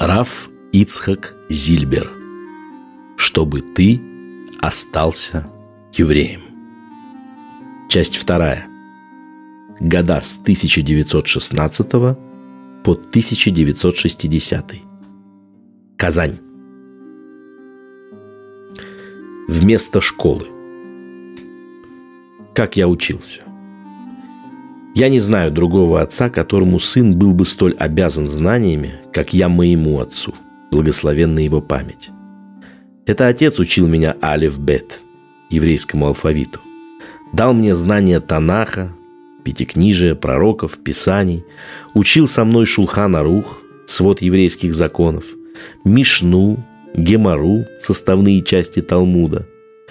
Раф Ицхак Зильбер. Чтобы ты остался евреем. Часть 2. Года с 1916 по 1960. Казань. Вместо школы. Как я учился? Я не знаю другого отца, которому сын был бы столь обязан знаниями, как я моему отцу, благословенна его память. Это отец учил меня алеф-бет, еврейскому алфавиту. Дал мне знания Танаха, пятикнижия, пророков, писаний. Учил со мной Шулхан-Арух, свод еврейских законов, Мишну, Гемару, составные части Талмуда.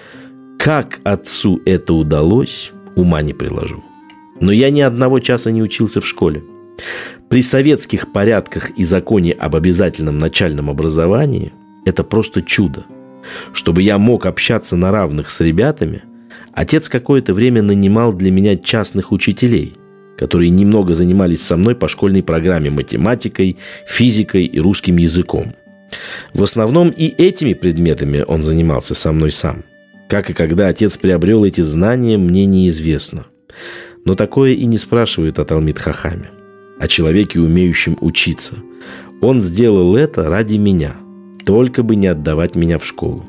Как отцу это удалось, ума не приложу. Но я ни одного часа не учился в школе. При советских порядках и законе об обязательном начальном образовании это просто чудо. Чтобы я мог общаться на равных с ребятами, отец какое-то время нанимал для меня частных учителей, которые немного занимались со мной по школьной программе математикой, физикой и русским языком. В основном и этими предметами он занимался со мной сам. Как и когда отец приобрел эти знания, мне неизвестно. Но такое и не спрашивают о Талмид-Хахаме, о человеке, умеющем учиться. Он сделал это ради меня, только бы не отдавать меня в школу.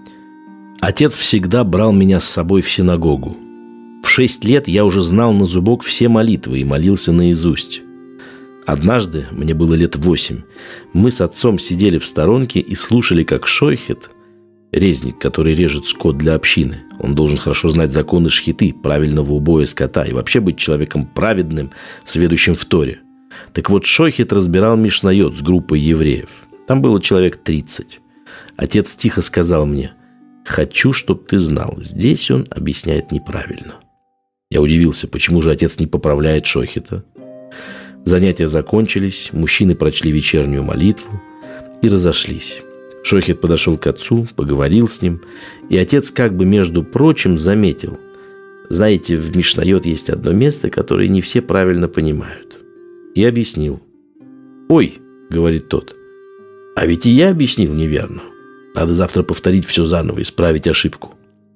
Отец всегда брал меня с собой в синагогу. В 6 лет я уже знал на зубок все молитвы и молился наизусть. Однажды, мне было лет 8, мы с отцом сидели в сторонке и слушали, как шойхет, резник, который режет скот для общины, он должен хорошо знать законы шхиты, правильного убоя скота и вообще быть человеком праведным, сведущим в Торе. Так вот, шойхет разбирал Мишнайот с группой евреев. Там было человек 30. Отец тихо сказал мне: «Хочу, чтоб ты знал, здесь он объясняет неправильно». Я удивился, почему же отец не поправляет шойхета. Занятия закончились, мужчины прочли вечернюю молитву и разошлись. Шойхет подошел к отцу, поговорил с ним, и отец как бы, между прочим, заметил: «Знаете, в Мишнайот есть одно место, которое не все правильно понимают». И объяснил. «Ой», — говорит тот, — «а ведь и я объяснил неверно. Надо завтра повторить все заново, исправить ошибку».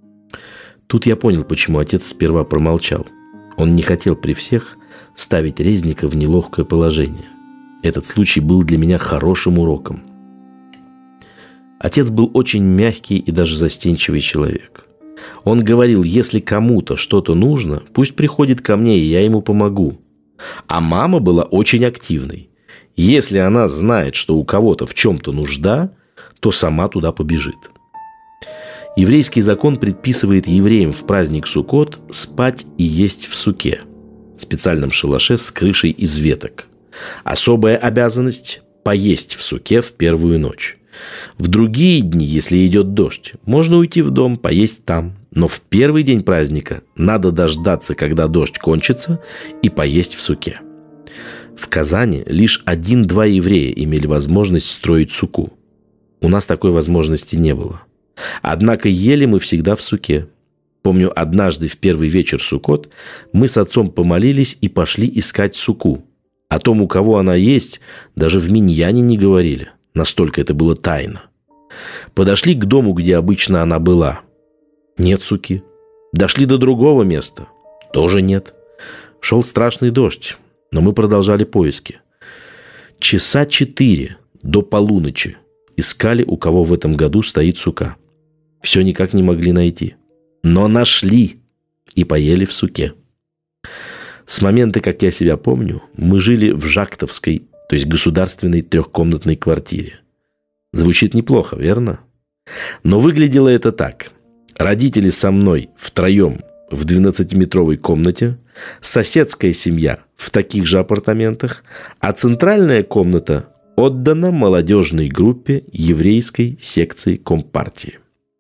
Тут я понял, почему отец сперва промолчал. Он не хотел при всех ставить резника в неловкое положение. Этот случай был для меня хорошим уроком. Отец был очень мягкий и даже застенчивый человек. Он говорил: если кому-то что-то нужно, пусть приходит ко мне, и я ему помогу. А мама была очень активной. Если она знает, что у кого-то в чем-то нужда, то сама туда побежит. Еврейский закон предписывает евреям в праздник Суккот спать и есть в суке, специальном шалаше с крышей из веток. Особая обязанность – поесть в суке в первую ночь. В другие дни, если идет дождь, можно уйти в дом, поесть там. Но в первый день праздника надо дождаться, когда дождь кончится, и поесть в суке. В Казани лишь 1-2 еврея имели возможность строить суку. У нас такой возможности не было. Однако ели мы всегда в суке. Помню, однажды в первый вечер Суккот мы с отцом помолились и пошли искать суку. О том, у кого она есть, даже в миньяне не говорили. Настолько это было тайно. Подошли к дому, где обычно она была. Нет суки. Дошли до другого места. Тоже нет. Шел страшный дождь, но мы продолжали поиски. 4 часа до полуночи искали, у кого в этом году стоит сука. Все никак не могли найти. Но нашли и поели в суке. С момента, как я себя помню, мы жили в Жактовской, то есть государственной 3-комнатной квартире. Звучит неплохо, верно? Но выглядело это так. Родители со мной втроем в 12-метровой комнате, соседская семья в таких же апартаментах, а центральная комната отдана молодежной группе еврейской секции Компартии.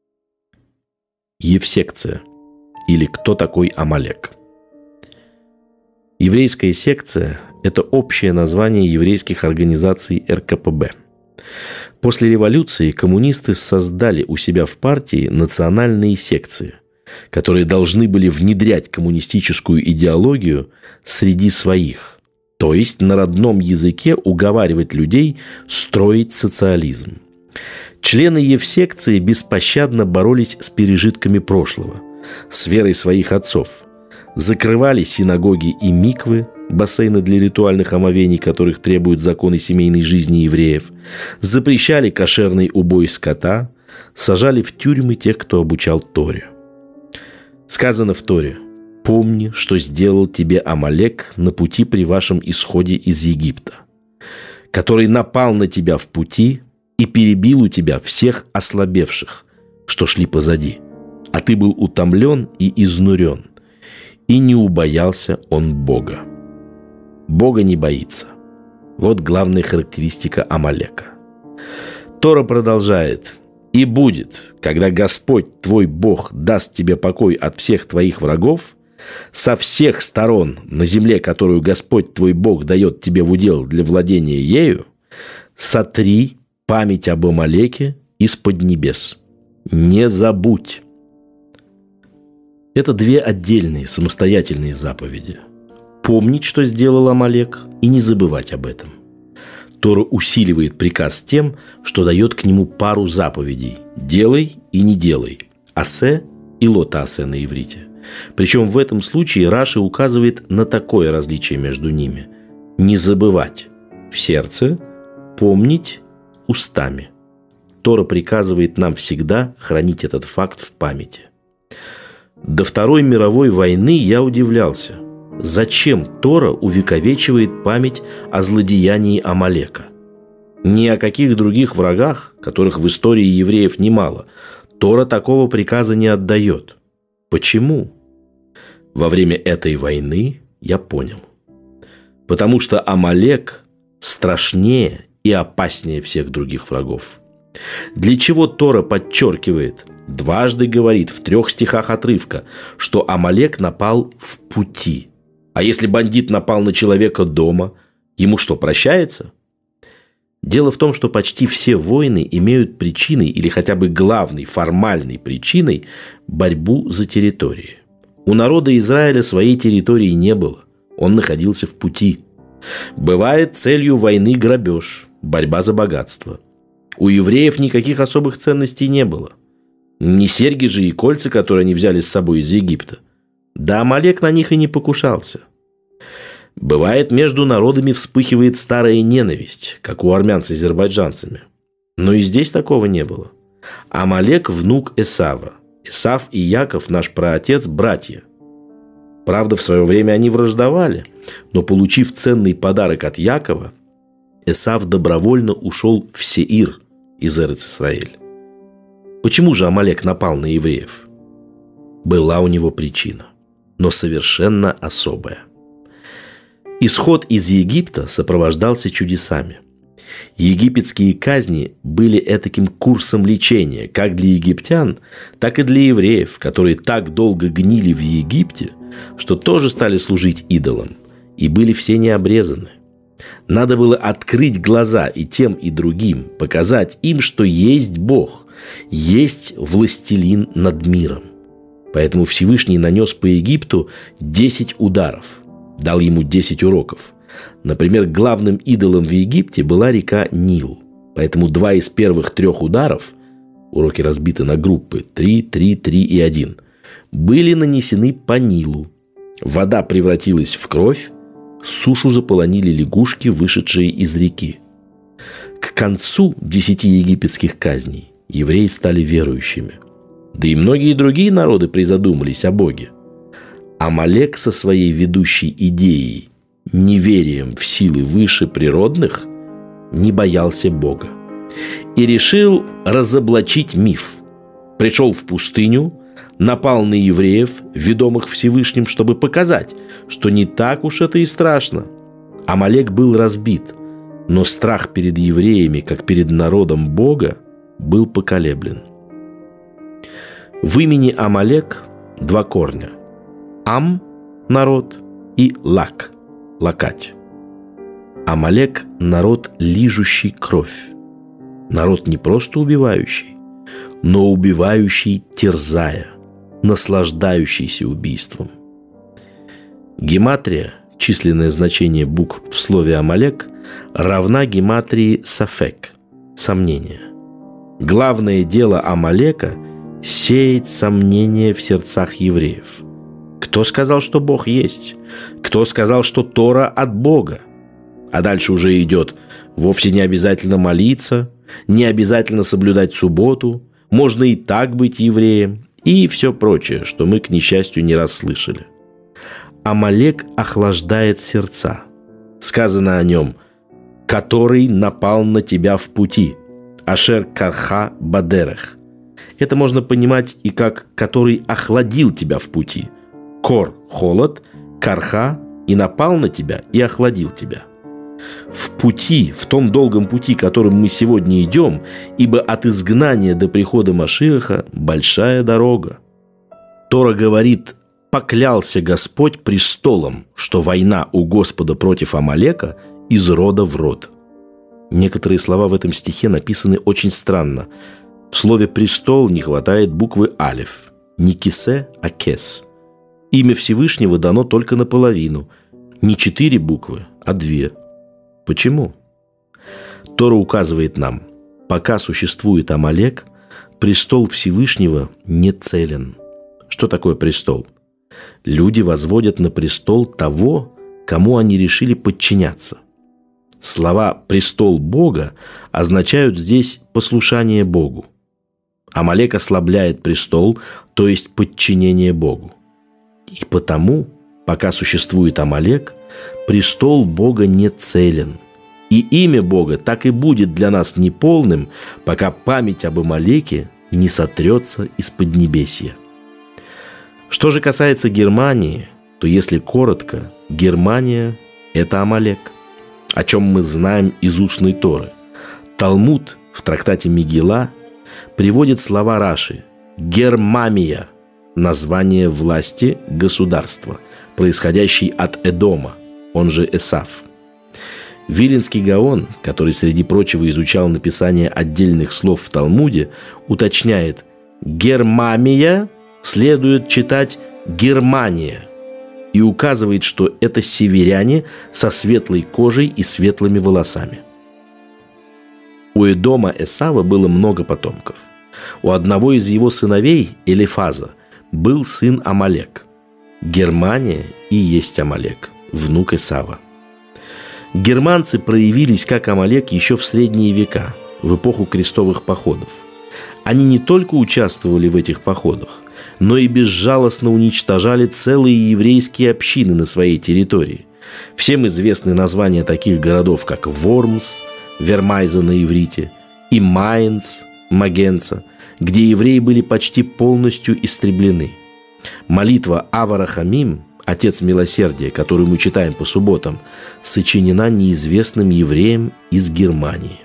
Евсекция, или кто такой Амалек. Еврейская секция – это общее название еврейских организаций РКПБ. После революции коммунисты создали у себя в партии национальные секции, которые должны были внедрять коммунистическую идеологию среди своих, то есть на родном языке уговаривать людей строить социализм. Члены Евсекции беспощадно боролись с пережитками прошлого, с верой своих отцов, закрывали синагоги и миквы, бассейны для ритуальных омовений, которых требуют законы семейной жизни евреев, запрещали кошерный убой скота, сажали в тюрьмы тех, кто обучал Торе. Сказано в Торе: «Помни, что сделал тебе Амалек на пути при вашем исходе из Египта, который напал на тебя в пути и перебил у тебя всех ослабевших, что шли позади, а ты был утомлен и изнурен, и не убоялся он Бога». Бога не боится. Вот главная характеристика Амалека. Тора продолжает: «И будет, когда Господь твой Бог даст тебе покой от всех твоих врагов, со всех сторон на земле, которую Господь твой Бог дает тебе в удел для владения ею, сотри память об Амалеке из-под небес. Не забудь». Это две отдельные самостоятельные заповеди. Помнить, что сделал Амалек, и не забывать об этом. Тора усиливает приказ тем, что дает к нему пару заповедей: «Делай» и «не делай», «асе» и «лотасе» на иврите. Причем в этом случае Раши указывает на такое различие между ними: не забывать в сердце, помнить устами. Тора приказывает нам всегда хранить этот факт в памяти. До Второй мировой войны я удивлялся, зачем Тора увековечивает память о злодеянии Амалека. Ни о каких других врагах, которых в истории евреев немало, Тора такого приказа не отдает. Почему? Во время этой войны я понял. Потому что Амалек страшнее и опаснее всех других врагов. Для чего Тора подчеркивает, дважды говорит в 3 стихах отрывка, что Амалек напал в пути? А если бандит напал на человека дома, ему что, прощается? Дело в том, что почти все войны имеют причиной или хотя бы главной формальной причиной борьбу за территории. У народа Израиля своей территории не было, он находился в пути. Бывает целью войны грабеж, борьба за богатство. У евреев никаких особых ценностей не было. Не серьги же и кольца, которые они взяли с собой из Египта. Да Амалек на них и не покушался. Бывает, между народами вспыхивает старая ненависть, как у армян с азербайджанцами. Но и здесь такого не было. Амалек – внук Эсава. Эсав и Яков, наш праотец, братья. Правда, в свое время они враждовали, но, получив ценный подарок от Якова, Эсав добровольно ушел в Сеир из Эрец-Исраэль. Почему же Амалек напал на евреев? Была у него причина, но совершенно особая. Исход из Египта сопровождался чудесами. Египетские казни были этаким курсом лечения как для египтян, так и для евреев, которые так долго гнили в Египте, что тоже стали служить идолам, и были все необрезаны. Надо было открыть глаза и тем, и другим, показать им, что есть Бог, есть властелин над миром. Поэтому Всевышний нанес по Египту 10 ударов, дал ему 10 уроков. Например, главным идолом в Египте была река Нил. Поэтому 2 из первых 3 ударов, уроки разбиты на группы 3, 3, 3 и 1, были нанесены по Нилу. Вода превратилась в кровь, сушу заполонили лягушки, вышедшие из реки. К концу 10 египетских казней евреи стали верующими. Да и многие другие народы призадумались о Боге. Амалек со своей ведущей идеей, неверием в силы выше природных, не боялся Бога и решил разоблачить миф. Пришел в пустыню, напал на евреев, ведомых Всевышним, чтобы показать, что не так уж это и страшно. Амалек был разбит, но страх перед евреями, как перед народом Бога, был поколеблен. В имени Амалек 2 корня. Ам – народ, и лак – лакать. Амалек – народ, лижущий кровь. Народ не просто убивающий, но убивающий, терзая, наслаждающийся убийством. Гематрия численное значение букв в слове «Амалек» равна гематрии «сафек» – сомнение. Главное дело Амалека – сеять сомнения в сердцах евреев. Кто сказал, что Бог есть? Кто сказал, что Тора от Бога? А дальше уже идет: вовсе не обязательно молиться, не обязательно соблюдать субботу, можно и так быть евреем, и все прочее, что мы, к несчастью, не раз слышали. Амалек охлаждает сердца. Сказано о нем: «который напал на тебя в пути, ашер карха бадерех». Это можно понимать и как «который охладил тебя в пути». Кор – холод, карха – и напал на тебя, и охладил тебя. В пути, в том долгом пути, которым мы сегодня идем, ибо от изгнания до прихода Машиаха большая дорога. Тора говорит: «Поклялся Господь престолом, что война у Господа против Амалека из рода в род». Некоторые слова в этом стихе написаны очень странно. В слове «престол» не хватает буквы «алеф». Не «кисе», а «кес». Имя Всевышнего дано только наполовину. Не 4 буквы, а 2. Почему? Тора указывает нам: пока существует Амалек, престол Всевышнего не целен. Что такое престол? Люди возводят на престол того, кому они решили подчиняться. Слова «престол Бога» означают здесь послушание Богу. Амалек ослабляет престол, то есть подчинение Богу. И потому, пока существует Амалек, престол Бога не целен. И имя Бога так и будет для нас неполным, пока память об Амалеке не сотрется из поднебесья. Что же касается Германии, то, если коротко, Германия – это Амалек, о чем мы знаем из устной Торы. Талмуд в трактате Мегилла приводит слова Раши: «Гермамия» – название власти государства, происходящей от Эдома, он же Эсав. Виленский Гаон, который, среди прочего, изучал написание отдельных слов в Талмуде, уточняет: «Гермамия» следует читать «Германия», и указывает, что это северяне со светлой кожей и светлыми волосами. У Эдома Эсава было много потомков. У одного из его сыновей, Элифаза, был сын Амалек. Германия и есть Амалек, внук Эсава. Германцы проявились как Амалек еще в средние века, в эпоху крестовых походов. Они не только участвовали в этих походах, но и безжалостно уничтожали целые еврейские общины на своей территории. Всем известны названия таких городов, как Вормс, Вермайза на иврите, и Майнц, Магенца, где евреи были почти полностью истреблены. Молитва Ава Рахамим, Отец Милосердия, которую мы читаем по субботам, сочинена неизвестным евреем из Германии.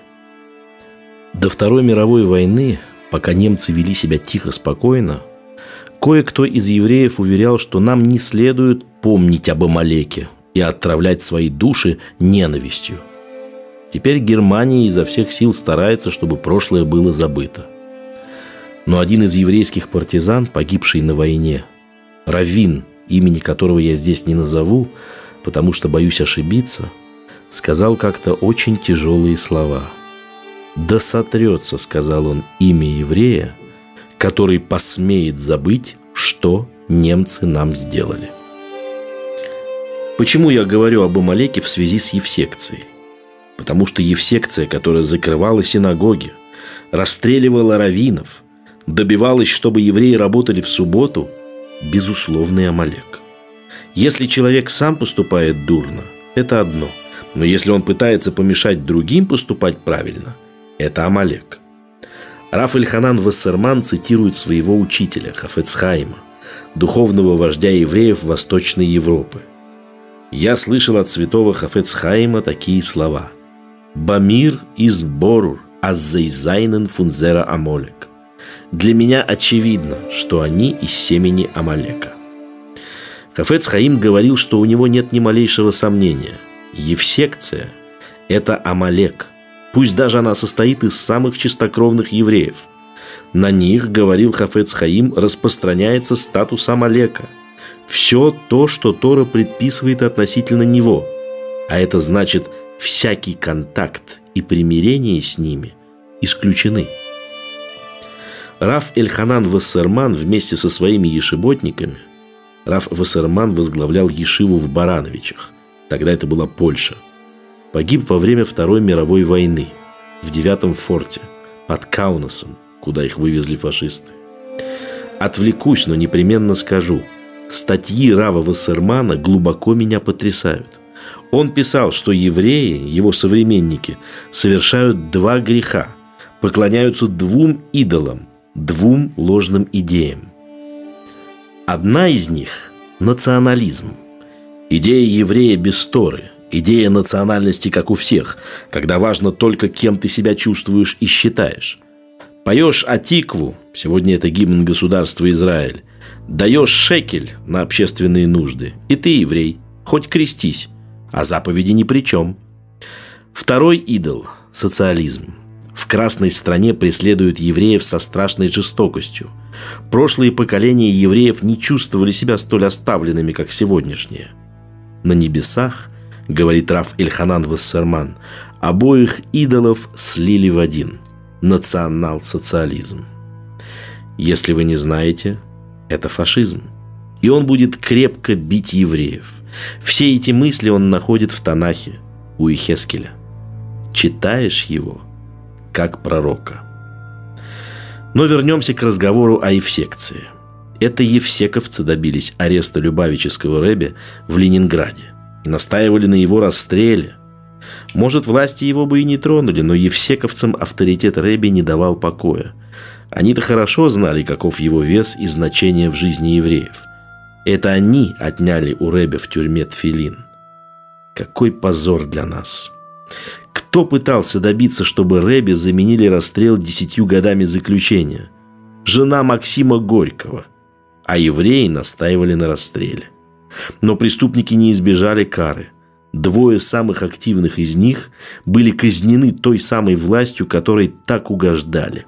До Второй мировой войны, пока немцы вели себя тихо, спокойно, кое-кто из евреев уверял, что нам не следует помнить об Амалеке и отравлять свои души ненавистью. Теперь Германия изо всех сил старается, чтобы прошлое было забыто. Но один из еврейских партизан, погибший на войне, раввин, имени которого я здесь не назову, потому что боюсь ошибиться, сказал как-то очень тяжелые слова. «Да сотрется, — сказал он, — имя еврея, который посмеет забыть, что немцы нам сделали». Почему я говорю об Амалеке в связи с Евсекцией? Потому что Евсекция, которая закрывала синагоги, расстреливала раввинов, добивалась, чтобы евреи работали в субботу, безусловный Амалек. Если человек сам поступает дурно, это одно. Но если он пытается помешать другим поступать правильно, это Амалек. Рав Эльханан Вассерман цитирует своего учителя, Хафец Хаима, духовного вождя евреев Восточной Европы. «Я слышал от святого Хафец Хаима такие слова: «Бамир из борур аззейзайнен фунзера Амолек». Для меня очевидно, что они из семени Амалека. Хафец Хаим говорил, что у него нет ни малейшего сомнения. Евсекция – это Амалек, пусть даже она состоит из самых чистокровных евреев. На них, говорил Хафец Хаим, распространяется статус Амалека. все то, что Тора предписывает относительно него. А это значит, всякий контакт и примирение с ними исключены. Рав Эльханан Вассерман вместе со своими ешеботниками, Рав Вассерман возглавлял ешиву в Барановичах, тогда это была Польша, погиб во время Второй мировой войны в 9-м форте под Каунасом, куда их вывезли фашисты. Отвлекусь, но непременно скажу. Статьи Рава Вассермана глубоко меня потрясают. Он писал, что евреи, его современники, совершают 2 греха, поклоняются 2 идолам, 2 ложным идеям. Одна из них – национализм. Идея еврея без Торы, идея национальности, как у всех, когда важно только, кем ты себя чувствуешь и считаешь. Поешь Атикву, сегодня это гимн государства Израиль, даешь шекель на общественные нужды, и ты еврей, хоть крестись, а заповеди ни при чем. Второй идол – социализм. В красной стране преследуют евреев со страшной жестокостью. Прошлые поколения евреев не чувствовали себя столь оставленными, как сегодняшние. На небесах, говорит Рав Эльханан Вассерман, обоих идолов слили в один – национал-социализм. Если вы не знаете, это фашизм. И он будет крепко бить евреев. Все эти мысли он находит в Танахе у Иехескеля. Читаешь его как пророка. Но вернемся к разговору о Евсекции. Это евсековцы добились ареста Любавического ребе в Ленинграде и настаивали на его расстреле. Может, власти его бы и не тронули, но евсековцам авторитет ребе не давал покоя. Они-то хорошо знали, каков его вес и значение в жизни евреев. Это они отняли у ребе в тюрьме тфилин. Какой позор для нас! Кто пытался добиться, чтобы ребе заменили расстрел 10 годами заключения? Жена Максима Горького. А евреи настаивали на расстреле. Но преступники не избежали кары. 2 самых активных из них были казнены той самой властью, которой так угождали.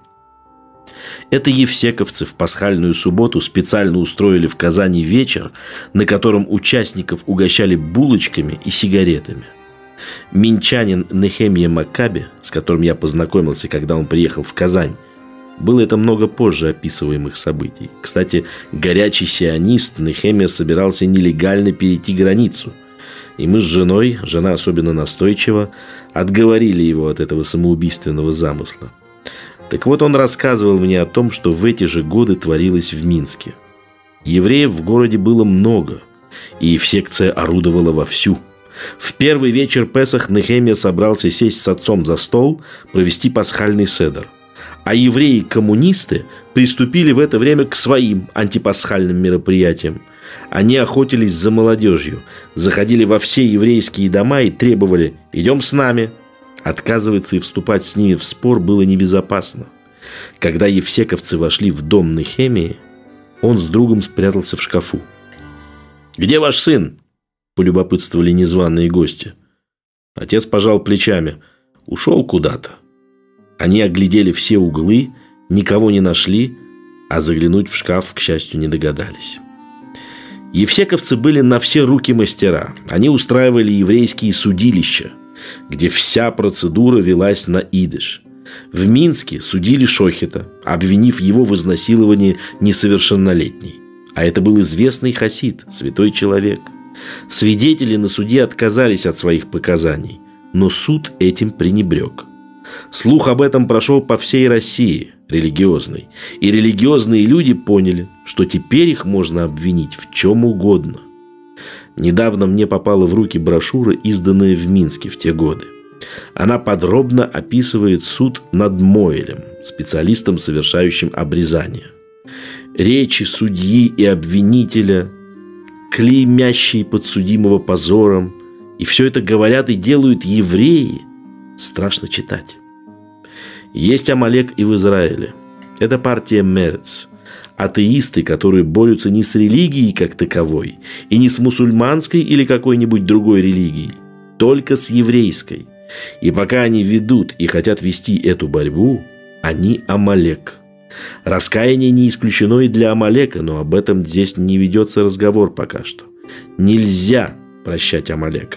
Это евсековцы в пасхальную субботу специально устроили в Казани вечер, на котором участников угощали булочками и сигаретами. Минчанин Нехемия Маккаби, с которым я познакомился, когда он приехал в Казань, было это много позже описываемых событий. Кстати, горячий сионист Нехемия собирался нелегально перейти границу. И мы с женой, жена особенно настойчиво, отговорили его от этого самоубийственного замысла. Так вот, он рассказывал мне о том, что в эти же годы творилось в Минске. Евреев в городе было много, и Евсекция орудовала вовсю. В первый вечер Песах Нехемия собрался сесть с отцом за стол, провести пасхальный седер. А евреи-коммунисты приступили в это время к своим антипасхальным мероприятиям. Они охотились за молодежью, заходили во все еврейские дома и требовали «идем с нами». Отказываться и вступать с ними в спор было небезопасно. Когда евсековцы вошли в дом Нехемии, он с другом спрятался в шкафу. «Где ваш сын?» – полюбопытствовали незваные гости. Отец пожал плечами. «Ушел куда-то». Они оглядели все углы, никого не нашли, а заглянуть в шкаф, к счастью, не догадались. Евсековцы были на все руки мастера. Они устраивали еврейские судилища, где вся процедура велась на идиш. В Минске судили Шохета, обвинив его в изнасиловании несовершеннолетней. А это был известный хасид, святой человек. Свидетели на суде отказались от своих показаний, но суд этим пренебрег. Слух об этом прошел по всей России, религиозной, и религиозные люди поняли, что теперь их можно обвинить в чем угодно. Недавно мне попала в руки брошюра, изданная в Минске в те годы. Она подробно описывает суд над Моэлем, специалистом, совершающим обрезание. Речи судьи и обвинителя, клеймящие подсудимого позором, и все это говорят и делают евреи, страшно читать. Есть Амалек и в Израиле. Это партия Мерец. Атеисты, которые борются не с религией как таковой, и не с мусульманской или какой-нибудь другой религией, только с еврейской. И пока они ведут и хотят вести эту борьбу, они Амалек. Раскаяние не исключено и для Амалека, но об этом здесь не ведется разговор пока что. Нельзя прощать Амалека.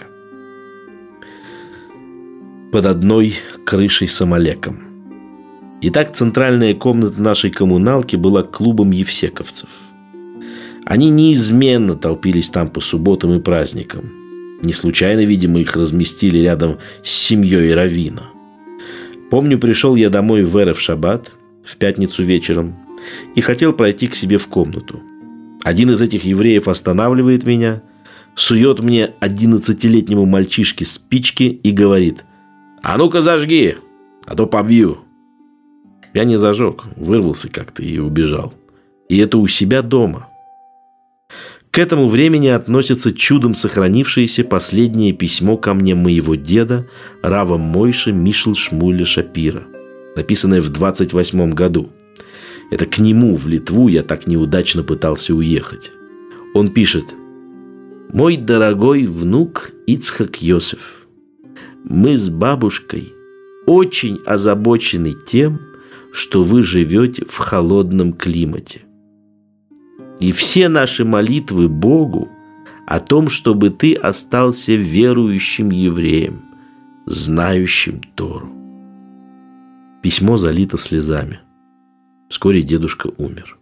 Под одной крышей с Амалеком. Итак, центральная комната нашей коммуналки была клубом евсековцев. Они неизменно толпились там по субботам и праздникам. Не случайно, видимо, их разместили рядом с семьей раввина. Помню, пришел я домой в эрев шаббат, в пятницу вечером, и хотел пройти к себе в комнату. Один из этих евреев останавливает меня, сует мне 11-летнему мальчишке спички и говорит: «А ну-ка зажги, а то побью». Я не зажег, вырвался как-то и убежал. И это у себя дома. К этому времени относится чудом сохранившееся последнее письмо ко мне моего деда, рава Мойши Мишл Шмуэля Шапира, написанное в 28 году. Это к нему в Литву я так неудачно пытался уехать. Он пишет: «Мой дорогой внук Ицхак Йосеф, мы с бабушкой очень озабочены тем, что вы живете в холодном климате. И все наши молитвы Богу о том, чтобы ты остался верующим евреем, знающим Тору». Письмо залито слезами. Вскоре дедушка умер.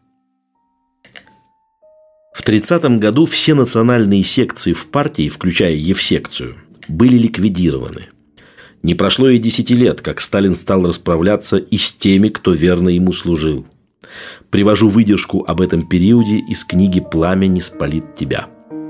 В 30-м году все национальные секции в партии, включая Евсекцию, были ликвидированы. Не прошло и 10 лет, как Сталин стал расправляться и с теми, кто верно ему служил. Привожу выдержку об этом периоде из книги «Пламя не спалит тебя».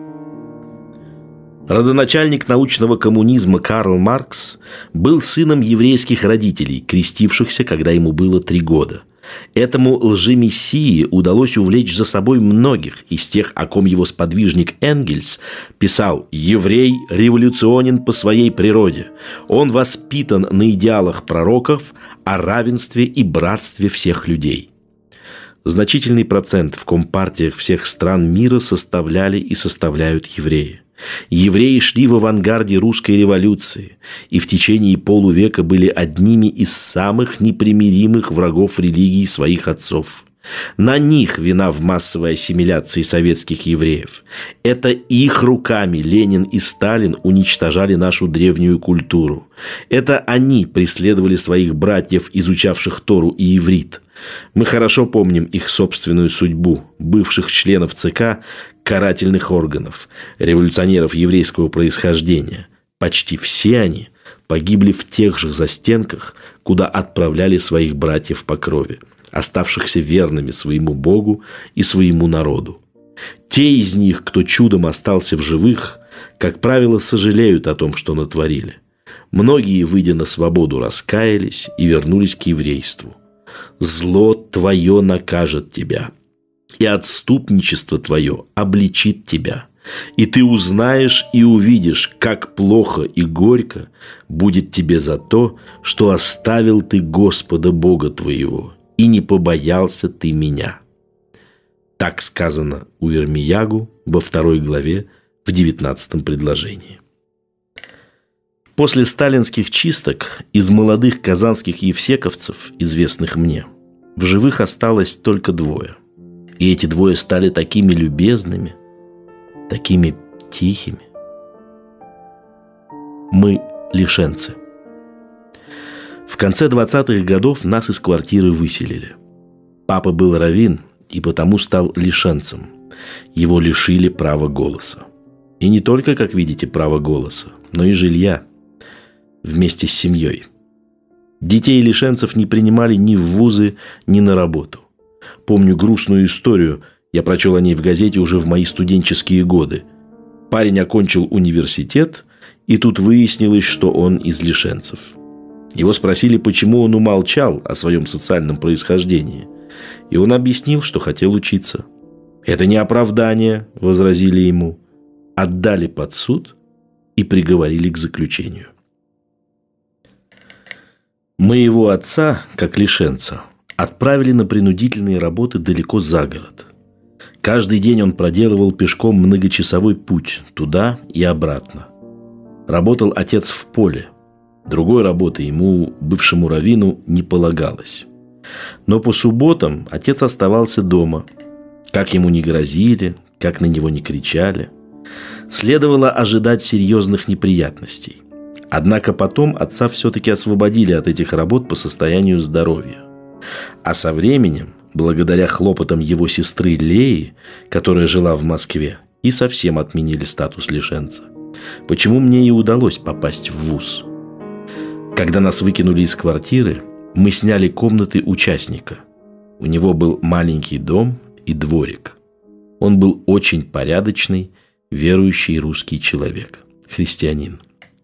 Родоначальник научного коммунизма Карл Маркс был сыном еврейских родителей, крестившихся, когда ему было 3 года. Этому лжемессии удалось увлечь за собой многих из тех, о ком его сподвижник Энгельс писал: «Еврей революционен по своей природе. Он воспитан на идеалах пророков о равенстве и братстве всех людей». Значительный процент в компартиях всех стран мира составляли и составляют евреи. Евреи шли в авангарде русской революции и в течение полувека были одними из самых непримиримых врагов религии своих отцов. На них вина в массовой ассимиляции советских евреев. Это их руками Ленин и Сталин уничтожали нашу древнюю культуру. Это они преследовали своих братьев, изучавших Тору и иврит. Мы хорошо помним их собственную судьбу, бывших членов ЦК, карательных органов, революционеров еврейского происхождения. Почти все они погибли в тех же застенках, куда отправляли своих братьев по крови, оставшихся верными своему Богу и своему народу. Те из них, кто чудом остался в живых, как правило, сожалеют о том, что натворили. Многие, выйдя на свободу, раскаялись и вернулись к еврейству. «Зло твое накажет тебя, и отступничество твое обличит тебя, и ты узнаешь и увидишь, как плохо и горько будет тебе за то, что оставил ты Господа Бога твоего, и не побоялся ты меня». Так сказано у Ирмиягу во 2 главе в 19 предложении. После сталинских чисток из молодых казанских евсековцев, известных мне, в живых осталось только 2. И эти 2 стали такими любезными, такими тихими. Мы лишенцы. В конце 20-х годов нас из квартиры выселили. Папа был раввин и потому стал лишенцем. Его лишили права голоса. И не только, как видите, права голоса, но и жилья. Вместе с семьей. Детей лишенцев не принимали ни в вузы, ни на работу. Помню грустную историю, я прочел о ней в газете уже в мои студенческие годы. Парень окончил университет, и тут выяснилось, что он из лишенцев. Его спросили, почему он умолчал о своем социальном происхождении. И он объяснил, что хотел учиться. «Это не оправдание», – возразили ему. Отдали под суд и приговорили к заключению. Моего отца, как лишенца, отправили на принудительные работы далеко за город. Каждый день он проделывал пешком многочасовой путь туда и обратно. Работал отец в поле. Другой работы ему, бывшему раввину, не полагалось. Но по субботам отец оставался дома. Как ему не грозили, как на него не кричали, следовало ожидать серьезных неприятностей. Однако потом отца все-таки освободили от этих работ по состоянию здоровья. А со временем, благодаря хлопотам его сестры Леи, которая жила в Москве, и совсем отменили статус лишенца. Почему мне и удалось попасть в вуз. Когда нас выкинули из квартиры, мы сняли комнаты участника. У него был маленький дом и дворик. Он был очень порядочный, верующий русский человек, христианин.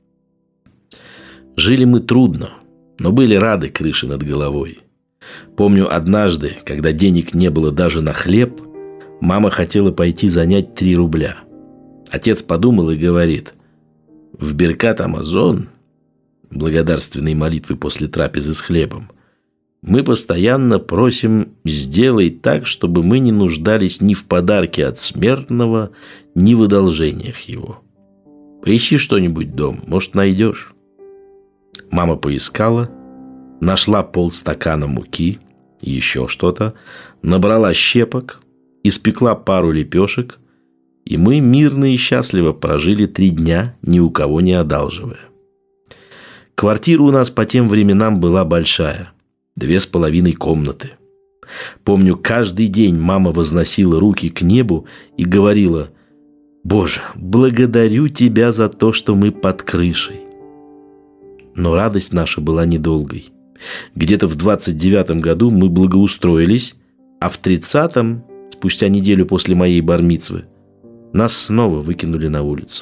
Жили мы трудно, но были рады крыше над головой. Помню, однажды, когда денег не было даже на хлеб, мама хотела пойти занять 3 рубля. Отец подумал и говорит: в Беркат Амазон, благодарственные молитвы после трапезы с хлебом, мы постоянно просим: сделай так, чтобы мы не нуждались ни в подарке от смертного, ни в одолжениях его. Поищи что-нибудь дома, может, найдешь. Мама поискала, нашла полстакана муки, еще что-то, набрала щепок, испекла пару лепешек, и мы мирно и счастливо прожили 3 дня, ни у кого не одалживая. Квартира у нас по тем временам была большая, 2,5 комнаты. Помню, каждый день мама возносила руки к небу и говорила: «Боже, благодарю Тебя за то, что мы под крышей». Но радость наша была недолгой. Где-то в 29-м году мы благоустроились, а в 30-м, спустя неделю после моей бар-мицвы, нас снова выкинули на улицу.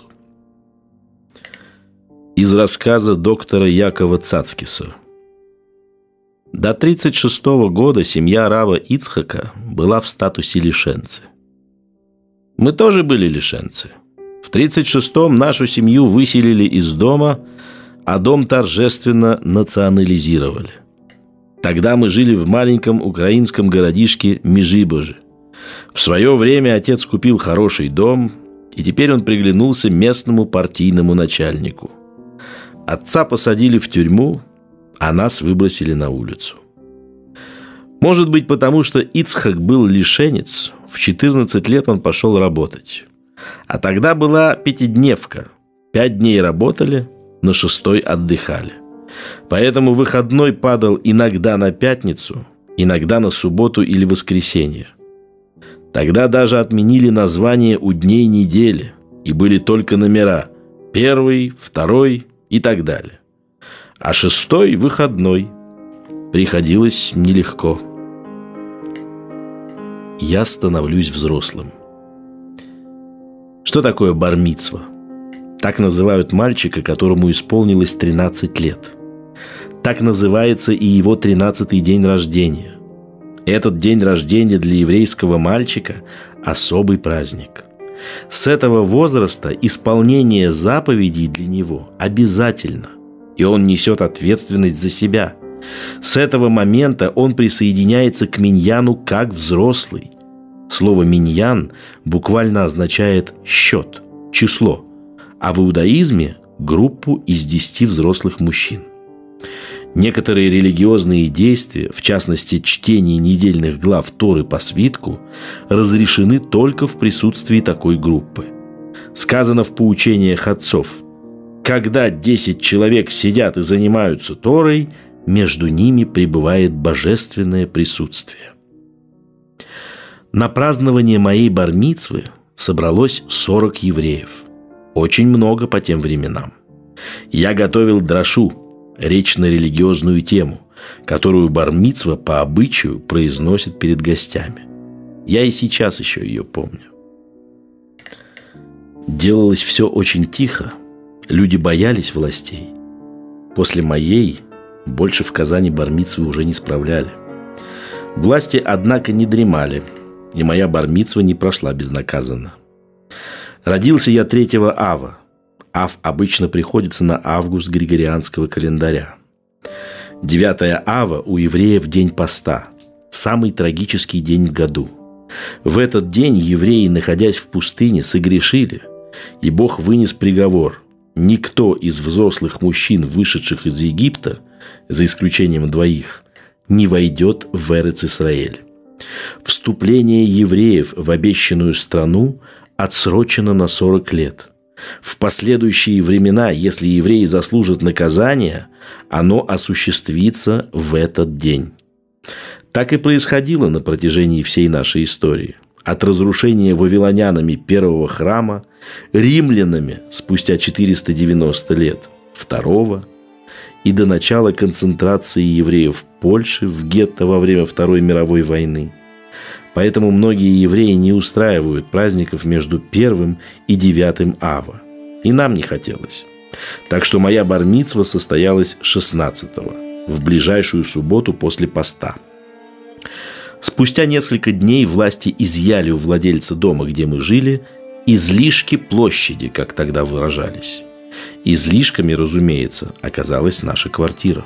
Из рассказа доктора Якова Цацкиса. До 1936 года семья Рава Ицхака была в статусе лишенцы. Мы тоже были лишенцы. В 1936-м нашу семью выселили из дома, а дом торжественно национализировали. Тогда мы жили в маленьком украинском городишке Межибожи. В свое время отец купил хороший дом, и теперь он приглянулся местному партийному начальнику. Отца посадили в тюрьму, а нас выбросили на улицу. Может быть, потому что Ицхак был лишенец, в 14 лет он пошел работать. А тогда была пятидневка. 5 дней работали, на 6-й отдыхали. Поэтому выходной падал иногда на пятницу, иногда на субботу или воскресенье. Тогда даже отменили название у дней недели, и были только номера 1, 2 и так далее. А 6-й выходной. Приходилось нелегко. Я становлюсь взрослым. Что такое бар-мицва? Так называют мальчика, которому исполнилось 13 лет. Так называется и его 13-й день рождения. Этот день рождения для еврейского мальчика – особый праздник. С этого возраста исполнение заповедей для него обязательно, и он несет ответственность за себя. С этого момента он присоединяется к миньяну как взрослый. Слово «миньян» буквально означает «счет», «число», а в иудаизме – группу из 10 взрослых мужчин. Некоторые религиозные действия, в частности чтение недельных глав Торы по свитку, разрешены только в присутствии такой группы. Сказано в поучениях отцов: когда 10 человек сидят и занимаются Торой, между ними пребывает божественное присутствие. На празднование моей бар-мицвы собралось 40 евреев. Очень много по тем временам. Я готовил дрошу, речь на религиозную тему, которую бар-мицва по обычаю произносит перед гостями. Я и сейчас еще ее помню. Делалось все очень тихо. Люди боялись властей. После моей больше в Казани бар-мицвы уже не справляли. Власти, однако, не дремали, и моя бар-мицва не прошла безнаказанно. Родился я 3 ава. Ав обычно приходится на август григорианского календаря. 9 ава у евреев день поста, самый трагический день в году. В этот день евреи, находясь в пустыне, согрешили, и Бог вынес приговор: никто из взрослых мужчин, вышедших из Египта, за исключением 2, не войдет в Эрец-Исраэль. Вступление евреев в обещанную страну отсрочено на 40 лет. В последующие времена, если евреи заслужат наказания, оно осуществится в этот день. Так и происходило на протяжении всей нашей истории. От разрушения вавилонянами первого храма, римлянами спустя 490 лет второго и до начала концентрации евреев в Польше в гетто во время Второй мировой войны. Поэтому многие евреи не устраивают праздников между 1 и 9 ава. И нам не хотелось. Так что моя бар-мицва состоялась 16-го, в ближайшую субботу после поста. Спустя несколько дней власти изъяли у владельца дома, где мы жили, излишки площади, как тогда выражались. Излишками, разумеется, оказалась наша квартира.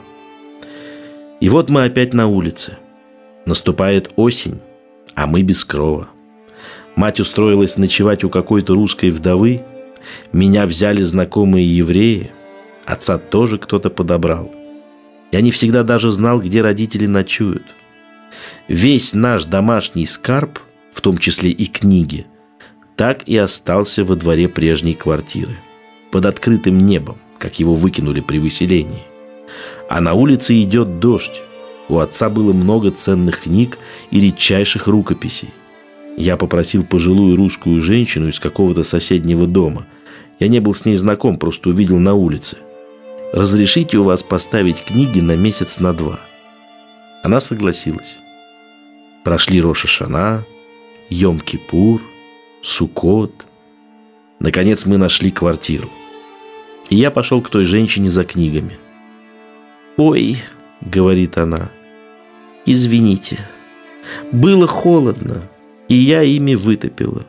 И вот мы опять на улице. Наступает осень, а мы без крова. Мать устроилась ночевать у какой-то русской вдовы. Меня взяли знакомые евреи. Отца тоже кто-то подобрал. Я не всегда даже знал, где родители ночуют. Весь наш домашний скарб, в том числе и книги, так и остался во дворе прежней квартиры, под открытым небом, как его выкинули при выселении. А на улице идет дождь. У отца было много ценных книг и редчайших рукописей. Я попросил пожилую русскую женщину из какого-то соседнего дома. Я не был с ней знаком, просто увидел на улице. «Разрешите у вас поставить книги на месяц, на 2?» Она согласилась. Прошли Рош ха-Шана, Йом-Кипур, Суккот. Наконец мы нашли квартиру. И я пошел к той женщине за книгами. «Ой», — говорит она, — «извините, было холодно, и я ими вытопила».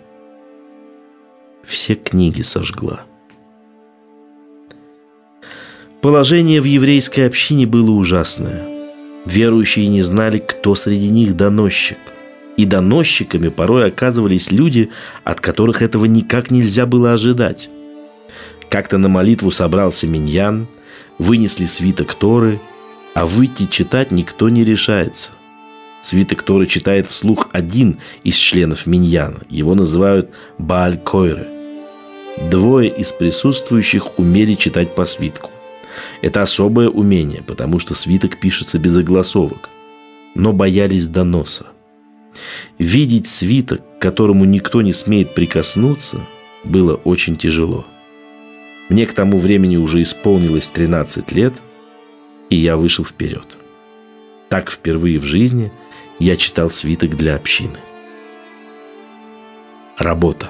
Все книги сожгла. Положение в еврейской общине было ужасное. Верующие не знали, кто среди них доносчик. И доносчиками порой оказывались люди, от которых этого никак нельзя было ожидать. Как-то на молитву собрался миньян, вынесли свиток Торы, а выйти читать никто не решается. Свиток Торы читает вслух один из членов миньяна. Его называют Бааль Койре. 2 из присутствующих умели читать по свитку. Это особое умение, потому что свиток пишется без огласовок, но боялись доноса. Видеть свиток, к которому никто не смеет прикоснуться, было очень тяжело. Мне к тому времени уже исполнилось 13 лет, и я вышел вперед. Так впервые в жизни я читал свиток для общины. Работа.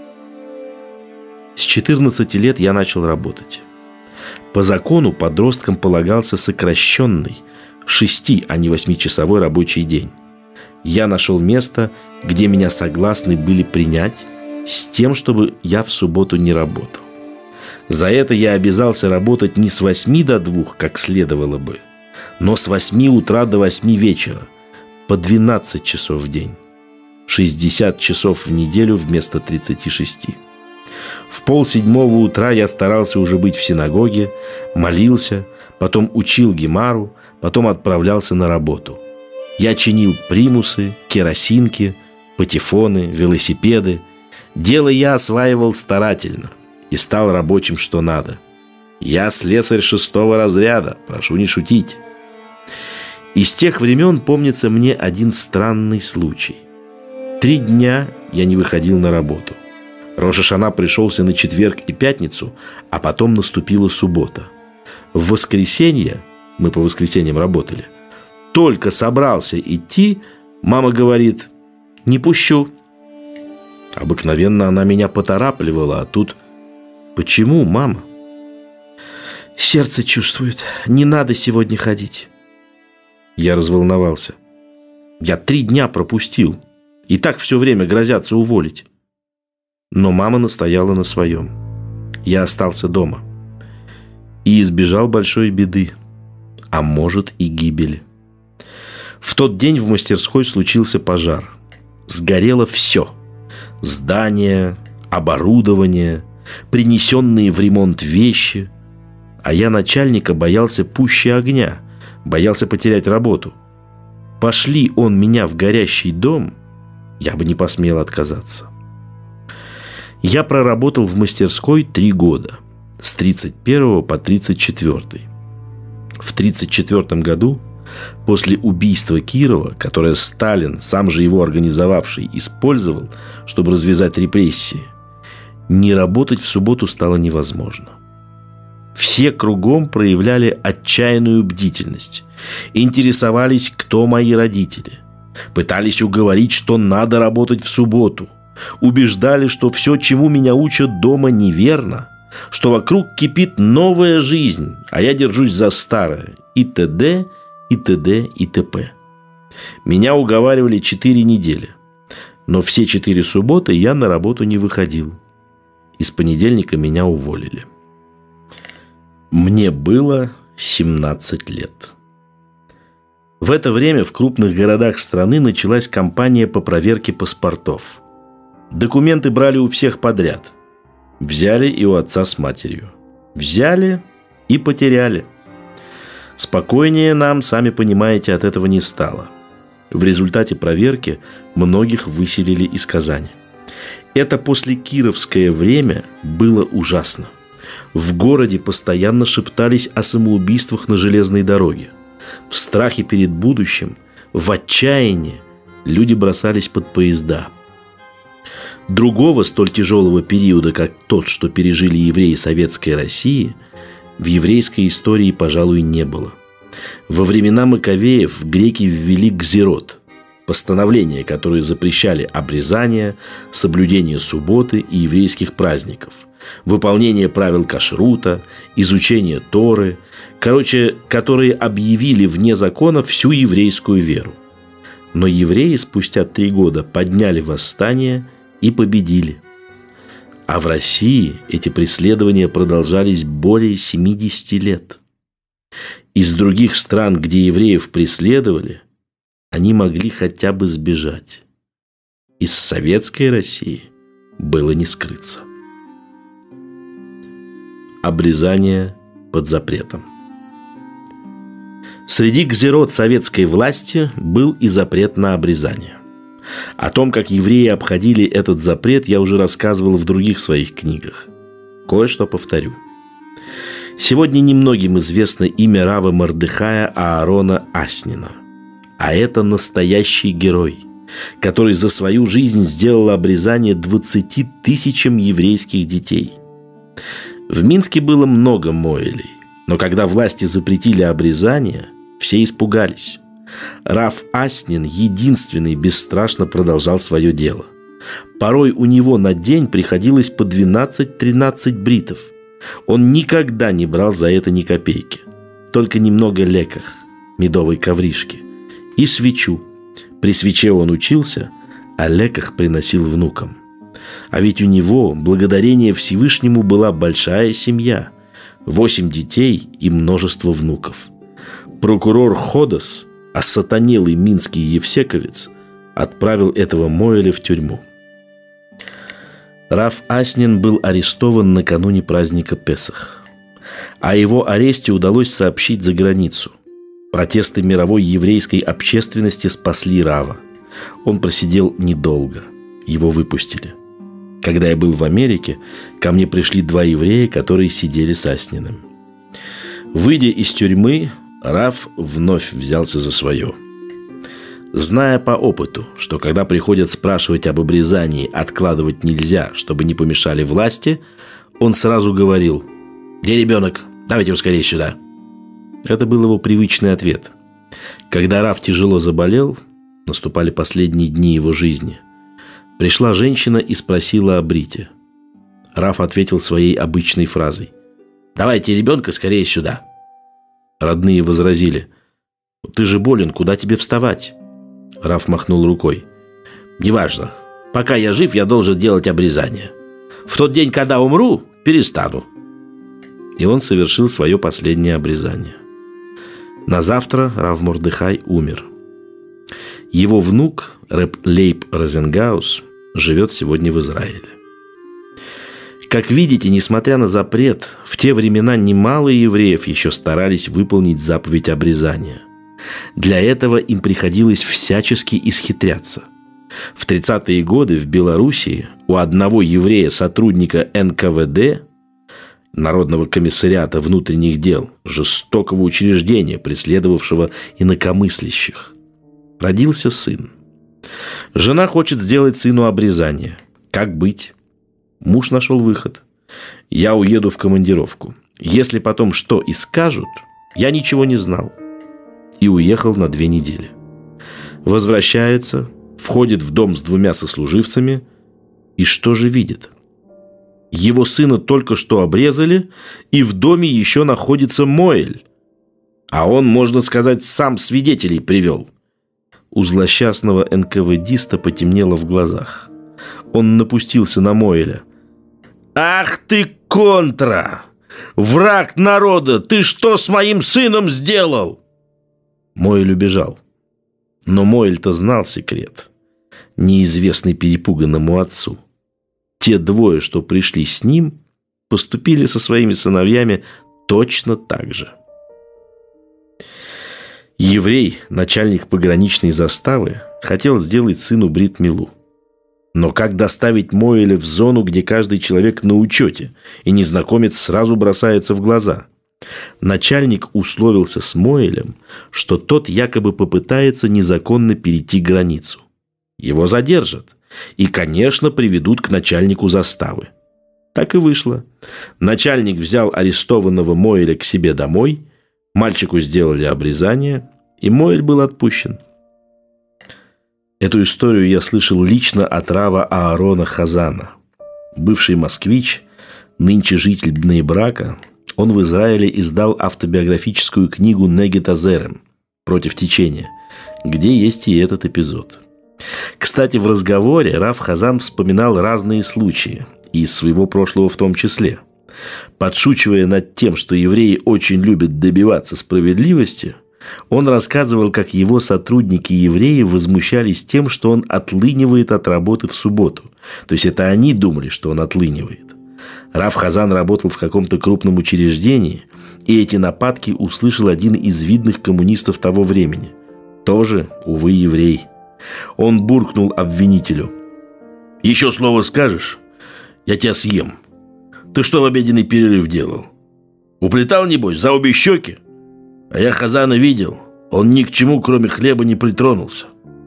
С 14 лет я начал работать. По закону подросткам полагался сокращенный 6, а не 8-часовой рабочий день. Я нашел место, где меня согласны были принять, с тем, чтобы я в субботу не работал. За это я обязался работать не с 8 до 2, как следовало бы, но с 8 утра до 8 вечера, по 12 часов в день. 60 часов в неделю вместо 36. В 6:30 утра я старался уже быть в синагоге, молился, потом учил гемару, потом отправлялся на работу. Я чинил примусы, керосинки, патефоны, велосипеды. Дело я осваивал старательно и стал рабочим что надо. Я слесарь 6-го разряда, прошу не шутить. Из тех времен помнится мне один странный случай. 3 дня я не выходил на работу. Рош ха-Шана пришелся на четверг и пятницу, а потом наступила суббота. В воскресенье, мы по воскресеньям работали, только собрался идти, мама говорит: «Не пущу». Обыкновенно она меня поторапливала, а тут: «Почему, мама?» «Сердце чувствует, не надо сегодня ходить». Я разволновался. Я 3 дня пропустил, и так все время грозятся уволить. Но мама настояла на своем. Я остался дома и избежал большой беды, а может и гибели. В тот день в мастерской случился пожар. Сгорело все: здание, оборудование, принесенные в ремонт вещи. А я начальника боялся пуще огня, боялся потерять работу. пошли он меня в горящий дом, я бы не посмел отказаться. Я проработал в мастерской 3 года, с 31 по 34. В 1934 году, после убийства Кирова, которое Сталин, сам же его организовавший, использовал, чтобы развязать репрессии, не работать в субботу стало невозможно. Все кругом проявляли отчаянную бдительность, интересовались, кто мои родители, пытались уговорить, что надо работать в субботу, убеждали, что все, чему меня учат дома, неверно, что вокруг кипит новая жизнь, а я держусь за старое, и т.д., и т.д., и т.п. Меня уговаривали 4 недели, но все 4 субботы я на работу не выходил. Из понедельника меня уволили. Мне было 17 лет. В это время в крупных городах страны началась кампания по проверке паспортов. Документы брали у всех подряд. Взяли и у отца с матерью. Взяли и потеряли. Спокойнее нам, сами понимаете, от этого не стало. В результате проверки многих выселили из Казани. Это послекировское время было ужасно. В городе постоянно шептались о самоубийствах на железной дороге. В страхе перед будущим, в отчаянии люди бросались под поезда. Другого столь тяжелого периода, как тот, что пережили евреи Советской России, в еврейской истории, пожалуй, не было. Во времена Маковеев греки ввели гзирот – постановления, которые запрещали обрезание, соблюдение субботы и еврейских праздников, выполнение правил кашрута, изучение Торы, которые объявили вне закона всю еврейскую веру. Но евреи спустя 3 года подняли восстание и победили. А в России эти преследования продолжались более 70 лет. Из других стран, где евреев преследовали, они могли хотя бы сбежать. Из советской России было не скрыться. Обрезание под запретом. Среди гзирот советской власти был и запрет на обрезание. О том, как евреи обходили этот запрет, я уже рассказывал в других своих книгах. Кое-что повторю. Сегодня немногим известно имя рава Мордехая Аарона Аснина. А это настоящий герой, который за свою жизнь сделал обрезание 20 тысячам еврейских детей. В Минске было много моэлей, но когда власти запретили обрезание, все испугались. Рав Аснин единственный бесстрашно продолжал свое дело. Порой у него на день приходилось по 12-13 бритов. Он никогда не брал за это ни копейки. Только немного леках, медовой ковришки и свечу. При свече он учился, а леках приносил внукам. А ведь у него, благодарение Всевышнему, была большая семья, 8 детей и множество внуков. Прокурор Ходос, осатанелый минский евсековец, отправил этого моэля в тюрьму. Рав Аснин был арестован накануне праздника Песах. О его аресте удалось сообщить за границу. Протесты мировой еврейской общественности спасли рава. Он просидел недолго. Его выпустили. Когда я был в Америке, ко мне пришли 2 еврея, которые сидели с Асниным. Выйдя из тюрьмы, рав вновь взялся за свое. Зная по опыту, что когда приходят спрашивать об обрезании, откладывать нельзя, чтобы не помешали власти, он сразу говорил: «Где ребенок? Давайте его скорее сюда». Это был его привычный ответ. Когда рав тяжело заболел, наступали последние дни его жизни, пришла женщина и спросила о брите. Рав ответил своей обычной фразой: «Давайте ребенка скорее сюда». Родные возразили: «Ты же болен, куда тебе вставать?» Рав махнул рукой: «Неважно. Пока я жив, я должен делать обрезание. В тот день, когда умру, перестану». И он совершил свое последнее обрезание. На завтра рав Мордехай умер. Его внук, рэб Лейб Розенгаус, живет сегодня в Израиле. Как видите, несмотря на запрет, в те времена немало евреев еще старались выполнить заповедь обрезания. Для этого им приходилось всячески исхитряться. В 30-е годы в Белоруссии у одного еврея-сотрудника НКВД, Народного комиссариата внутренних дел, жестокого учреждения, преследовавшего инакомыслящих, родился сын. Жена хочет сделать сыну обрезание. Как быть? Муж нашел выход. Я уеду в командировку. Если потом что и скажут, я ничего не знал. И уехал на 2 недели. Возвращается, входит в дом с 2 сослуживцами. И что же видит? Его сына только что обрезали, и в доме еще находится Моэль. А он, можно сказать, сам свидетелей привел. У злосчастного НКВДиста потемнело в глазах. Он напустился на Моэля. «Ах ты, контра! Враг народа! Ты что с моим сыном сделал?» Моэль убежал. Но Моэль-то знал секрет, неизвестный перепуганному отцу. Те 2, что пришли с ним, поступили со своими сыновьями точно так же. Еврей, начальник пограничной заставы, хотел сделать сыну брит-милу. Но как доставить Моэля в зону, где каждый человек на учете, и незнакомец сразу бросается в глаза? Начальник условился с Моэлем, что тот якобы попытается незаконно перейти границу. Его задержат и, конечно, приведут к начальнику заставы. Так и вышло. Начальник взял арестованного Моэля к себе домой, мальчику сделали обрезание, и Моэль был отпущен. Эту историю я слышал лично от рава Аарона Хазана. Бывший москвич, нынче житель Бней-Брака, он в Израиле издал автобиографическую книгу «Негет Азерем» «Против течения», где есть и этот эпизод. Кстати, в разговоре рав Хазан вспоминал разные случаи, и из своего прошлого в том числе. Подшучивая над тем, что евреи очень любят добиваться справедливости, он рассказывал, как его сотрудники-евреи возмущались тем, что он отлынивает от работы в субботу. То есть это они думали, что он отлынивает. Рав Хазан работал в каком-то крупном учреждении, и эти нападки услышал один из видных коммунистов того времени. Тоже, увы, еврей. Он буркнул обвинителю: «Еще слово скажешь, я тебя съем. Ты что в обеденный перерыв делал? Уплетал, небось, за обе щеки? А я Хазана видел, он ни к чему, кроме хлеба, не притронулся».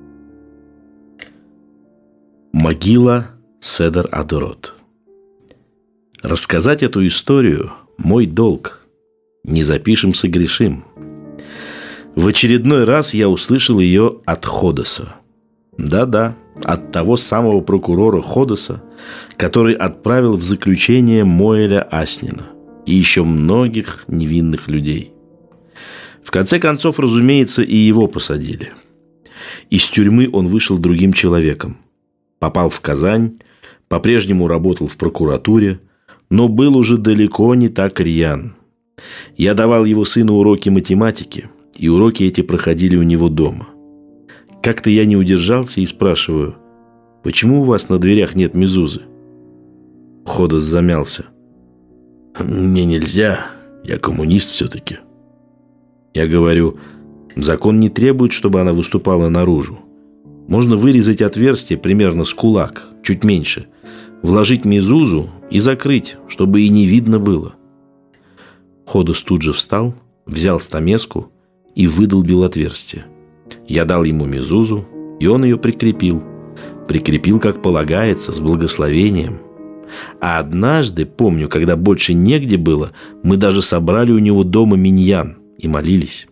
Могила Седер Адорот. Рассказать эту историю – мой долг. Не запишем, согрешим. В очередной раз я услышал ее от Ходеса. Да-да, от того самого прокурора Ходеса, который отправил в заключение Моэля Аснина и еще многих невинных людей. В конце концов, разумеется, и его посадили. Из тюрьмы он вышел другим человеком. Попал в Казань, по-прежнему работал в прокуратуре, но был уже далеко не так рьян. Я давал его сыну уроки математики, и уроки эти проходили у него дома. Как-то я не удержался и спрашиваю: «Почему у вас на дверях нет мезузы?» Ходес замялся. «Мне нельзя, я коммунист все-таки». Я говорю: «Закон не требует, чтобы она выступала наружу. Можно вырезать отверстие примерно с кулак, чуть меньше, вложить мезузу и закрыть, чтобы и не видно было». Ходес тут же встал, взял стамеску и выдолбил отверстие. Я дал ему мезузу, и он ее прикрепил. Прикрепил, как полагается, с благословением. А однажды, помню, когда больше негде было, мы даже собрали у него дома миньян и молились.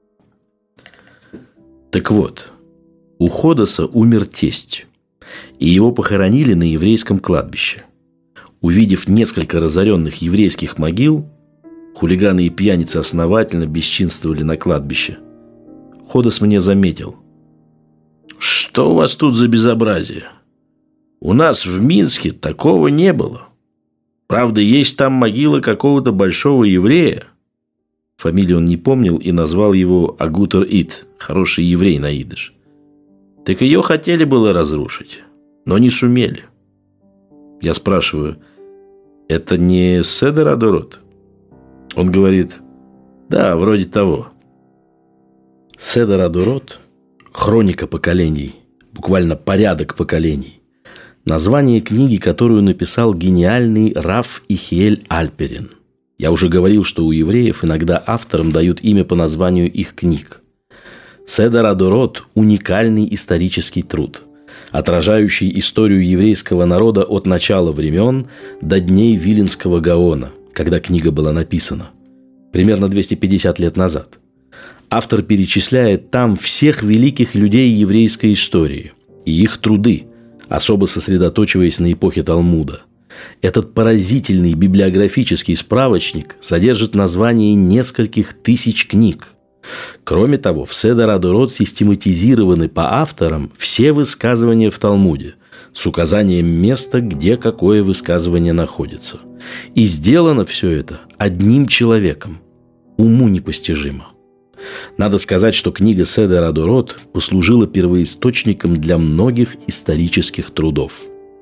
Так вот, у Ходеса умер тесть, и его похоронили на еврейском кладбище. Увидев несколько разоренных еврейских могил, хулиганы и пьяницы основательно бесчинствовали на кладбище. Ходес мне заметил: «Что у вас тут за безобразие? У нас в Минске такого не было. Правда, есть там могила какого-то большого еврея». Фамилию он не помнил и назвал его Агутер Ит, хороший еврей на идиш. Так ее хотели было разрушить, но не сумели. Я спрашиваю: «Это не Седер Адорот?» Он говорит: «Да, вроде того». Седер Адурот – хроника поколений, буквально порядок поколений. Название книги, которую написал гениальный Рав Ихиэль Альперин. Я уже говорил, что у евреев иногда авторам дают имя по названию их книг. Седер Адурот – уникальный исторический труд, отражающий историю еврейского народа от начала времен до дней Виленского Гаона, когда книга была написана, примерно 250 лет назад. Автор перечисляет там всех великих людей еврейской истории и их труды, особо сосредоточиваясь на эпохе Талмуда. Этот поразительный библиографический справочник содержит название нескольких тысяч книг. Кроме того, в Седер Адурот систематизированы по авторам все высказывания в Талмуде с указанием места, где какое высказывание находится. И сделано все это одним человеком. Уму непостижимо. Надо сказать, что книга Седер Адурот послужила первоисточником для многих исторических трудов.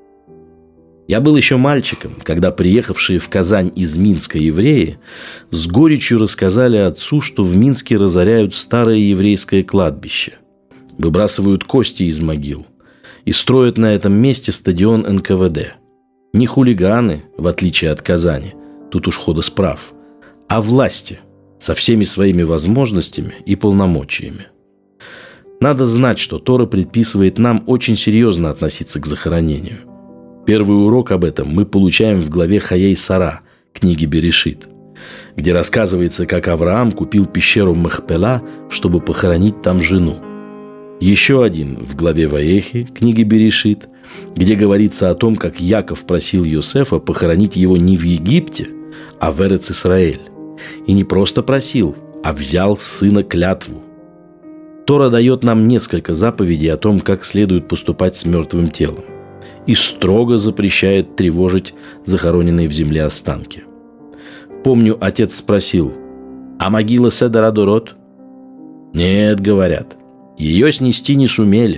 Я был еще мальчиком, когда приехавшие в Казань из Минска евреи с горечью рассказали отцу, что в Минске разоряют старое еврейское кладбище, выбрасывают кости из могил и строят на этом месте стадион НКВД. Не хулиганы, в отличие от Казани, тут уж хода справ, а власти со всеми своими возможностями и полномочиями. Надо знать, что Тора предписывает нам очень серьезно относиться к захоронению. Первый урок об этом мы получаем в главе Хаей Сара, книги Берешит, где рассказывается, как Авраам купил пещеру Махпела, чтобы похоронить там жену. Еще один в главе Ваехи, книги Берешит, где говорится о том, как Яков просил Йосефа похоронить его не в Египте, а в Эрец-Исраэль. И не просто просил, а взял с сына клятву. Тора дает нам несколько заповедей о том, как следует поступать с мертвым телом, и строго запрещает тревожить захороненные в земле останки. Помню, отец спросил: «А могила Седер Адурот?» «Нет, — говорят, — ее снести не сумели».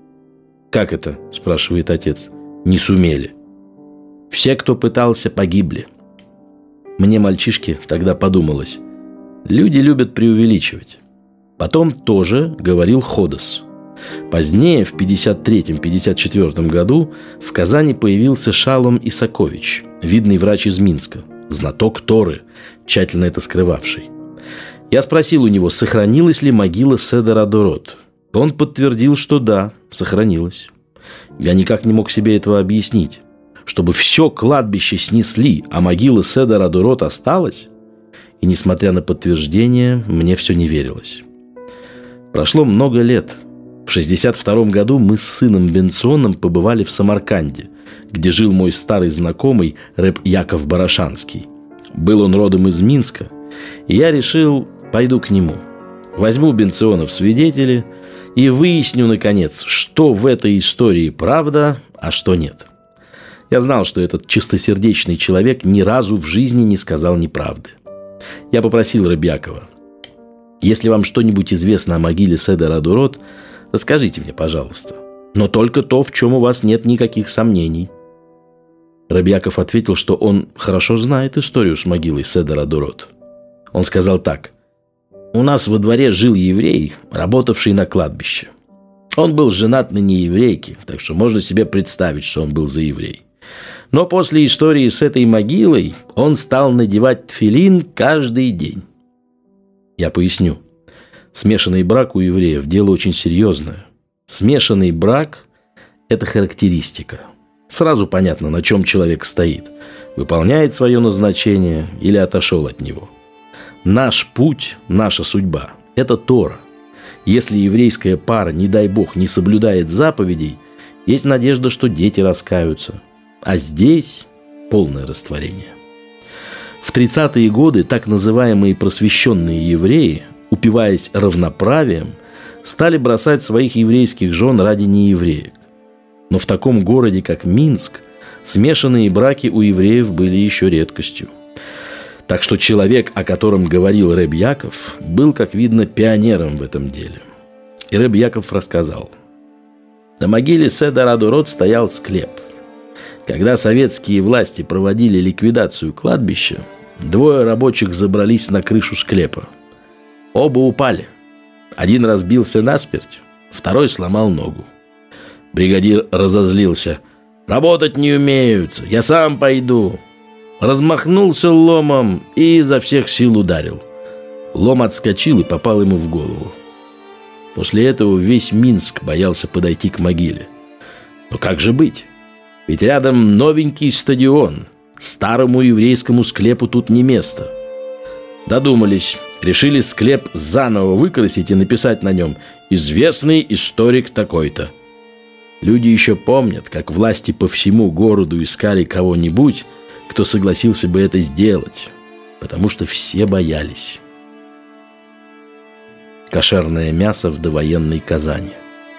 «Как это?» – спрашивает отец. «Не сумели. Все, кто пытался, погибли». Мне, мальчишке, тогда подумалось: люди любят преувеличивать. Потом тоже говорил Ходос. Позднее, в 1953-1954 году, в Казани появился Шалом Исакович, видный врач из Минска, знаток Торы, тщательно это скрывавший. Я спросил у него, сохранилась ли могила Седер Адурот. Он подтвердил, что да, сохранилась. Я никак не мог себе этого объяснить. Чтобы все кладбище снесли, а могила Седер Адурот осталась? И, несмотря на подтверждение, мне все не верилось. Прошло много лет. В 1962 году мы с сыном Бенционом побывали в Самарканде, где жил мой старый знакомый рэб Яков Барашанский. Был он родом из Минска, и я решил, пойду к нему. Возьму Бенциона в свидетели и выясню, наконец, что в этой истории правда, а что нет. Я знал, что этот чистосердечный человек ни разу в жизни не сказал неправды. Я попросил рэб Якова: если вам что-нибудь известно о могиле Седер Адурот, расскажите мне, пожалуйста. Но только то, в чем у вас нет никаких сомнений. Рэб Яков ответил, что он хорошо знает историю с могилой Седер Адурот. Он сказал так: у нас во дворе жил еврей, работавший на кладбище. Он был женат на нееврейке, так что можно себе представить, что он был за еврей. Но после истории с этой могилой он стал надевать тфилин каждый день. Я поясню. Смешанный брак у евреев – дело очень серьезное. Смешанный брак – это характеристика. Сразу понятно, на чем человек стоит. Выполняет свое назначение или отошел от него. Наш путь, наша судьба – это Тора. Если еврейская пара, не дай бог, не соблюдает заповедей, есть надежда, что дети раскаются. А здесь полное растворение. В 30-е годы так называемые просвещенные евреи, упиваясь равноправием, стали бросать своих еврейских жен ради неевреек. Но в таком городе, как Минск, смешанные браки у евреев были еще редкостью. Так что человек, о котором говорил рэб Яков, был, как видно, пионером в этом деле. И рэб Яков рассказал: на могиле Седер Адурот стоял склеп. Когда советские власти проводили ликвидацию кладбища, двое рабочих забрались на крышу склепа. Оба упали. Один разбился насмерть, второй сломал ногу. Бригадир разозлился. «Работать не умеют, я сам пойду». Размахнулся ломом и изо всех сил ударил. Лом отскочил и попал ему в голову. После этого весь Минск боялся подойти к могиле. Но как же быть? Ведь рядом новенький стадион. Старому еврейскому склепу тут не место. Додумались, решили склеп заново выкрасить и написать на нем «Известный историк такой-то». Люди еще помнят, как власти по всему городу искали кого-нибудь, кто согласился бы это сделать, потому что все боялись. Кошерное мясо в довоенной Казани.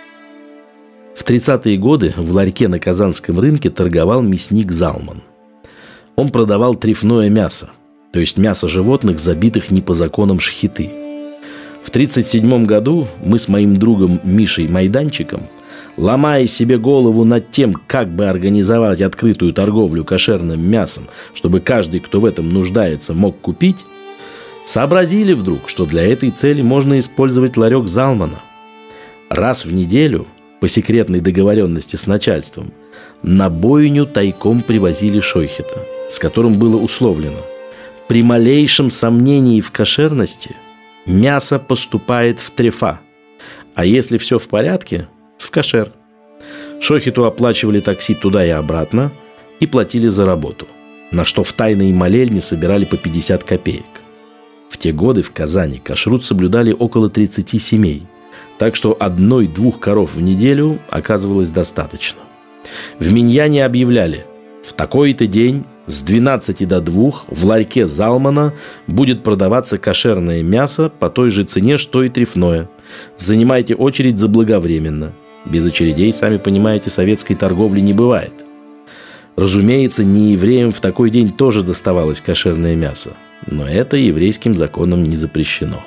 В 30-е годы в ларьке на Казанском рынке торговал мясник Залман. Он продавал трефное мясо, то есть мясо животных, забитых не по законам шхиты. В 1937 году мы с моим другом Мишей Майданчиком, ломая себе голову над тем, как бы организовать открытую торговлю кошерным мясом, чтобы каждый, кто в этом нуждается, мог купить, сообразили вдруг, что для этой цели можно использовать ларек Залмана. Раз в неделю, по секретной договоренности с начальством, на бойню тайком привозили шойхета, с которым было условлено: при малейшем сомнении в кошерности мясо поступает в трефа, а если все в порядке – в кошер. Шохету оплачивали такси туда и обратно и платили за работу, на что в тайной молельне собирали по 50 копеек. В те годы в Казани кашрут соблюдали около 30 семей, так что 1-2 коров в неделю оказывалось достаточно. В Миньяне объявляли: в такой-то день с 12 до 2 в ларьке Залмана будет продаваться кошерное мясо по той же цене, что и трефное. Занимайте очередь заблаговременно. Без очередей, сами понимаете, советской торговли не бывает. Разумеется, неевреям в такой день тоже доставалось кошерное мясо, но это еврейским законом не запрещено.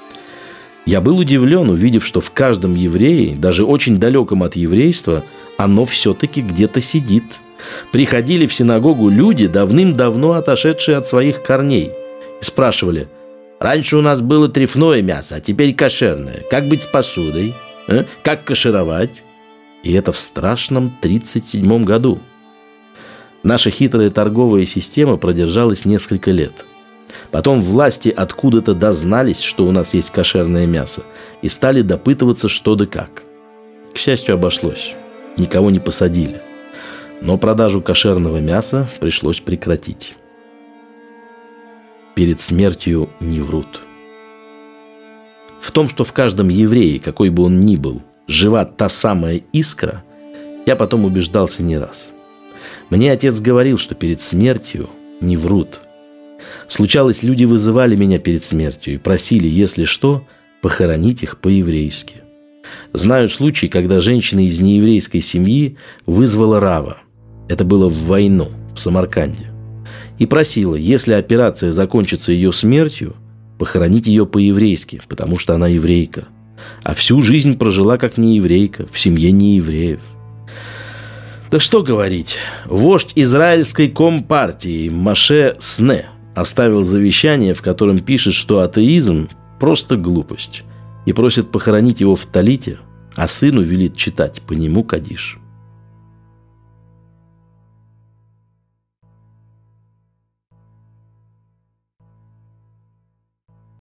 Я был удивлен, увидев, что в каждом еврее, даже очень далеком от еврейства, оно все-таки где-то сидит. Приходили в синагогу люди, давным-давно отошедшие от своих корней, и спрашивали: «Раньше у нас было трефное мясо, а теперь кошерное. Как быть с посудой? Как кошеровать?» И это в страшном 1937 году. Наша хитрая торговая система продержалась несколько лет. Потом власти откуда-то дознались, что у нас есть кошерное мясо, и стали допытываться, что да как. К счастью, обошлось. Никого не посадили. Но продажу кошерного мяса пришлось прекратить. Перед смертью не врут. В том, что в каждом еврее, какой бы он ни был, жива та самая искра, я потом убеждался не раз. Мне отец говорил, что перед смертью не врут. Случалось, люди вызывали меня перед смертью и просили, если что, похоронить их по-еврейски. Знаю случай, когда женщина из нееврейской семьи вызвала рава. Это было в войну, в Самарканде. И просила, если операция закончится ее смертью, похоронить ее по-еврейски, потому что она еврейка. А всю жизнь прожила как нееврейка, в семье неевреев. Да что говорить, вождь израильской компартии Моше Сне оставил завещание, в котором пишет, что атеизм – просто глупость, и просит похоронить его в талите, а сыну велит читать по нему кадиш.